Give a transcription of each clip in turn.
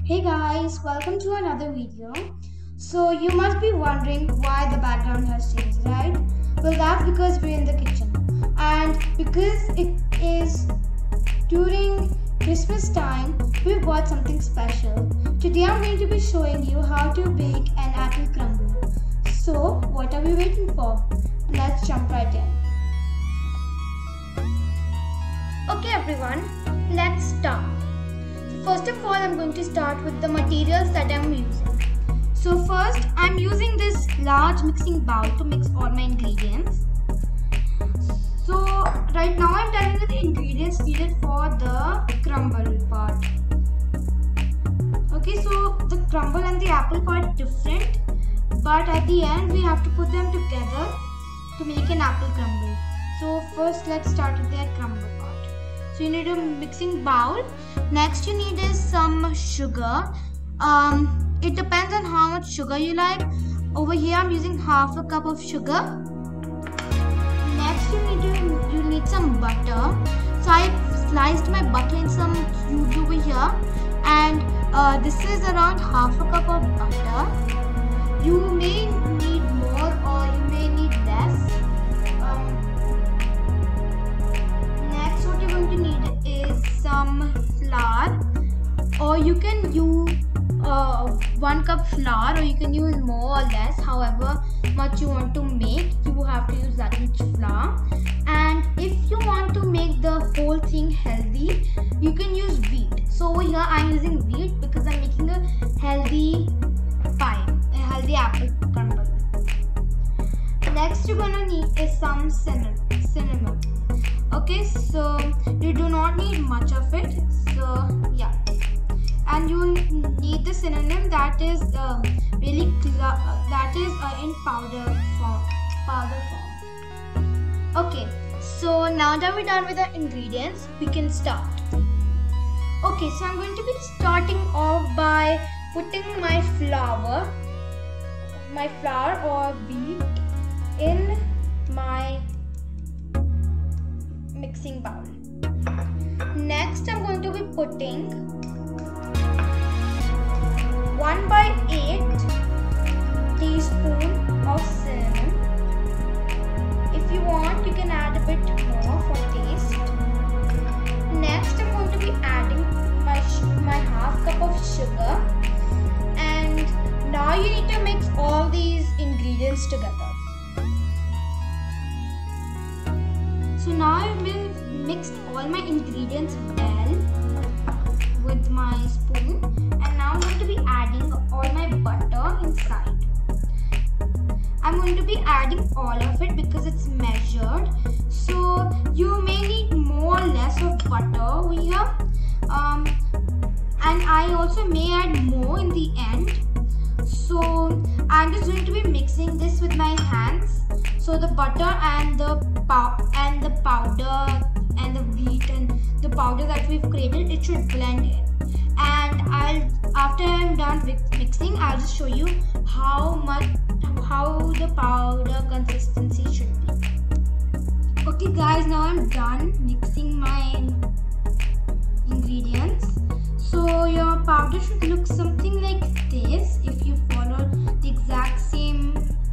Hey guys, welcome to another video. So you must be wondering why the background has changed, right? Well, that's because we're in the kitchen and because it is during Christmas time, we've got something special. Today I'm going to be showing you how to bake an apple crumble. So what are we waiting for? Let's jump right in. Okay everyone, let's start. First of all, I'm going to start with the materials that I'm using. So first, I'm using this large mixing bowl to mix all my ingredients. So right now I'm telling you the ingredients needed for the crumble part. Okay, so the crumble and the apple part are different, but at the end we have to put them together to make an apple crumble. So first let's start with the crumble part. So you need a mixing bowl. Next you need is some sugar. It depends on how much sugar you like. Over here I'm using half a cup of sugar. Next you need some butter. So I sliced my butter in some cubes over here, and this is around half a cup of butter. You may need more or you may need less. Next what you're going to need is some flour, or you can use 1 cup flour, or you can use more or less, however much you want to make. You have to use that much flour. And if you want to make the whole thing healthy, you can use wheat. So over here I'm using wheat because I'm making a healthy pie, a healthy apple crumble. Next you're gonna need is some cinnamon. Okay, so you do not need much of it. So yeah, and you need the cinnamon that is in powder form. Okay, so now that we're done with the ingredients, we can start. Okay, so I'm going to be starting off by putting my flour or wheat in my mixing bowl. Next I'm going to be putting 1/8 teaspoon of cinnamon. If you want, you can add a bit more for taste. Next I'm going to be adding my half cup of sugar, and now you need to mix all these ingredients together. So now I've mixed all my ingredients well with my spoon, and now I'm going to be adding all my butter inside. I'm going to be adding all of it because it's measured. So you may need more or less of butter over here, and I also may add more in the end. So I'm just going to be mixing this with my hands. So the butter and the powder and the wheat and the powder that we've created, it should blend in. And after I'm done mixing, I'll just show you how the powder consistency should be. Okay guys, now I'm done mixing my ingredients. So your powder should look something like this if you follow the exact same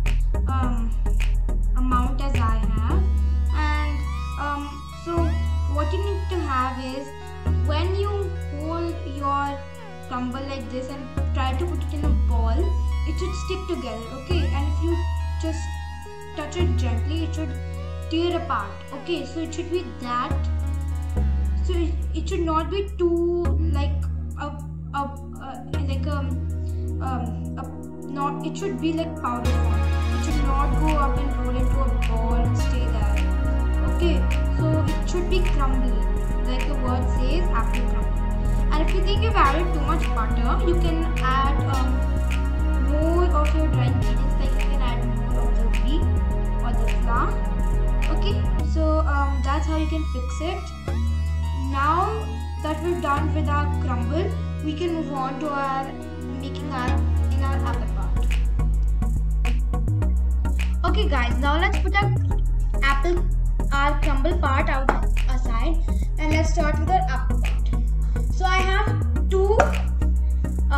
amount as I have. And so what you need to have is, when you hold your crumble like this and try to put it in a ball, it should stick together, okay? And if you just touch it gently, it should tear apart. Okay, so it should be that. So it should not be too it should be like powder form. It should not go up and roll into a ball and stay there. Okay, so it should be crumbly, like the word says, apple crumble. And if you think you've added too much butter, you can add more of your dry ingredients, like you can add more of the wheat or the flour. Okay, so that's how you can fix it. Now that we're done with our crumble, we can move on to making our apple part. Okay guys, now let's put our crumble part aside, and let's start with our apple part. So I have two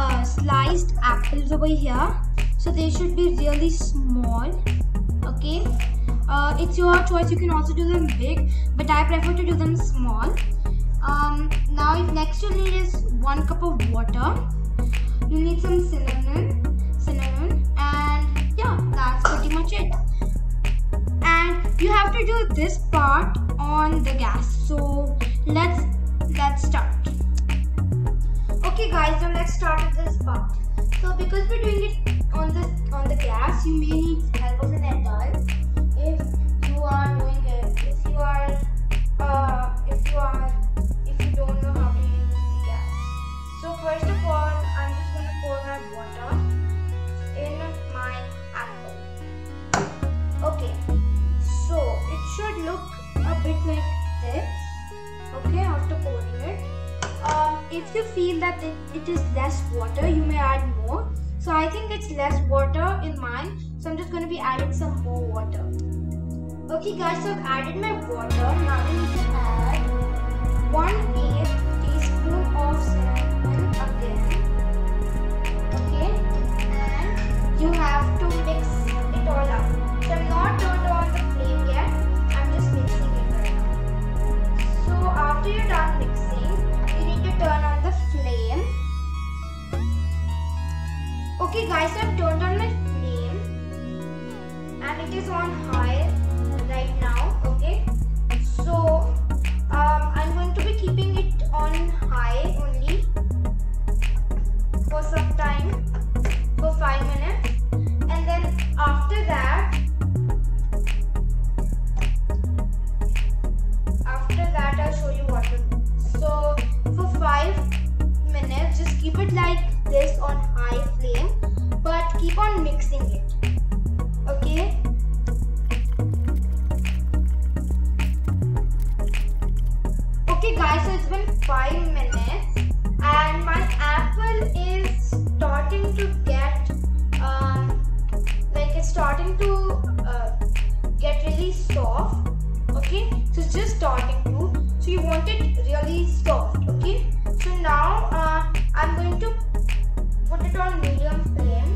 sized apples over here, so they should be really small. Okay, it's your choice, you can also do them big, but I prefer to do them small. Now next you need is 1 cup of water. You need some cinnamon, and yeah, that's pretty much it. And you have to do this part on the gas. So let's start. Okay guys, now let's start with this part. So because we're doing it on the gas, you may need help of an adult if you are doing it. If you don't know how to use the gas. So first of all, I'm just gonna pour my water in my apple. Okay, so it should look a bit like this. Okay, after pouring it. If you feel that it is less water, you may add more. So I think it's less water in mine, so I'm just going to be adding some more water. Okay guys, so I've added my water. Now I need to add 1/8 teaspoon of cinnamon again. Okay, and you have to mix it all up. So I'm not turned on the flame yet, I'm just mixing it right now. So after you're done mixing, you need to turn on the flame. Okay guys, so I've turned on my flame and it is on high right now. Okay, so I'm going to be keeping it on high only for some time, for 5 minutes, and then after that I'll show you what to do. So for 5 minutes, just keep it like this on high flame, but keep on mixing it. Okay. Okay guys, so it's been 5 minutes and my apple is starting to get it's starting to get really soft. Okay, so it's just starting to, so you want it really soft. Okay, so now I'm going to put it on medium flame.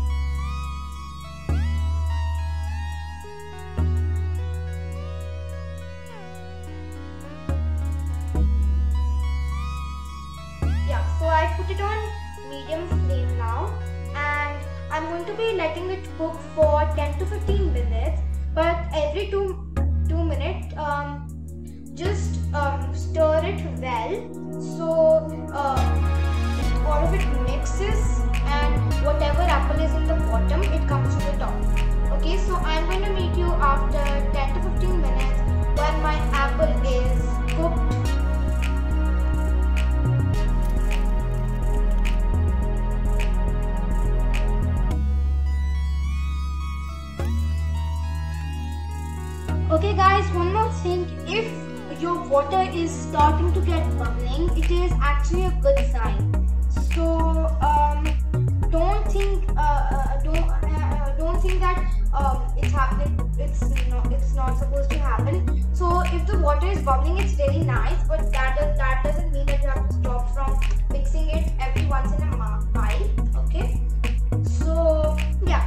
Yeah, so I put it on medium flame now, and I'm going to be letting it cook for 10 to 15 minutes, but every 2 minutes just stir it well, so all of it mixes and whatever apple is in the bottom, it comes to the top. Okay, so I'm going to meet you after 10 to 15 minutes when my apple is cooked. Okay guys, one more thing, if your water is starting to get bubbling, it is actually a good sign. So don't think that it's happening. It's not supposed to happen. So if the water is bubbling, it's really nice, but that doesn't mean that you have to stop from mixing it every once in a while. Okay, so yeah.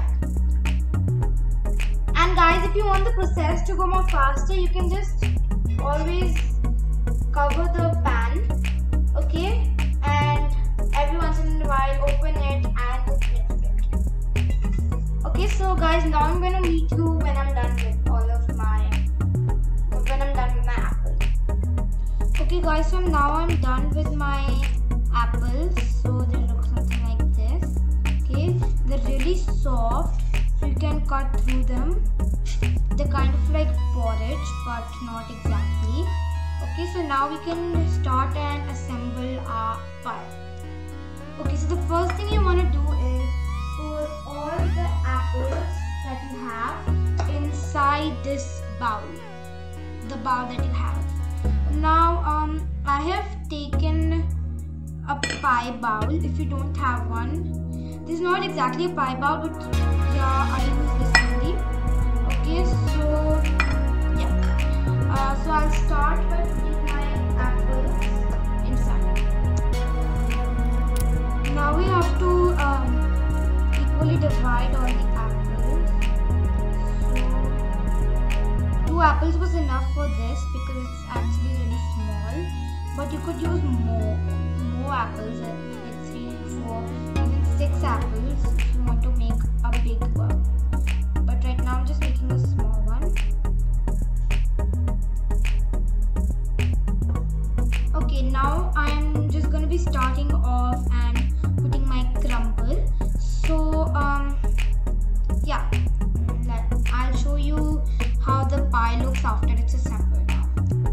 And guys, if you want the process to go more faster, you can just always cover the pan, okay, and every once in a while open it and mix it. Okay, so guys, now I'm gonna meet you when I'm done with my apple. Okay guys, so now I'm done with my apples. So they look something like this. Okay, they're really soft, so you can cut through them. They're kind of like porridge, but not exactly. Okay, so now we can start and assemble our pie. Okay, so the first thing you want to do is pour all the apples that you have inside this bowl, the bowl that you have. Now I have taken a pie bowl. If you don't have one, this is not exactly a pie bowl, but yeah, I use this only. Okay, so yeah, so I'll start by putting my apples inside. Now we have to tried all the apples. So 2 apples was enough for this because it's actually really small. But you could use more apples, like 3, 4, even 6 apples if you want to make a big one. But right now I'm just making a small one. Okay, now I'm just gonna be starting off and putting my crumble. So yeah, I'll show you how the pie looks after it's assembled now.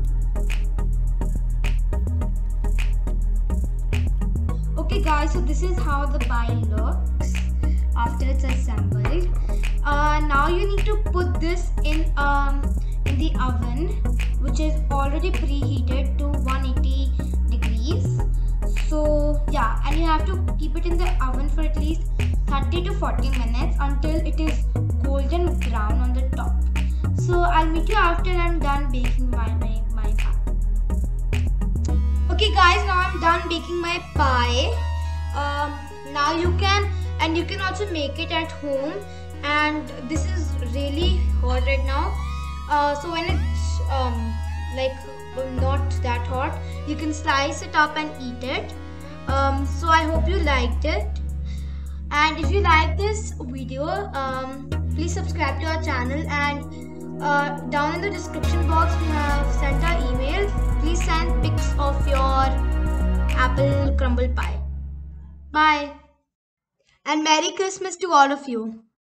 Okay guys, so this is how the pie looks after it's assembled. Now you need to put this in the oven, which is already preheated to 180 degrees. So yeah, and you have to keep it in the oven for at least 30 to 40 minutes until it is golden brown on the top. So I'll meet you after I'm done baking my pie. Okay guys, now I'm done baking my pie. Now you can also make it at home, and this is really hot right now. So when it's not that hot, you can slice it up and eat it. So I hope you liked it, and if you like this video, please subscribe to our channel, and down in the description box we have sent our email. Please send pics of your apple crumble pie. Bye, and Merry Christmas to all of you.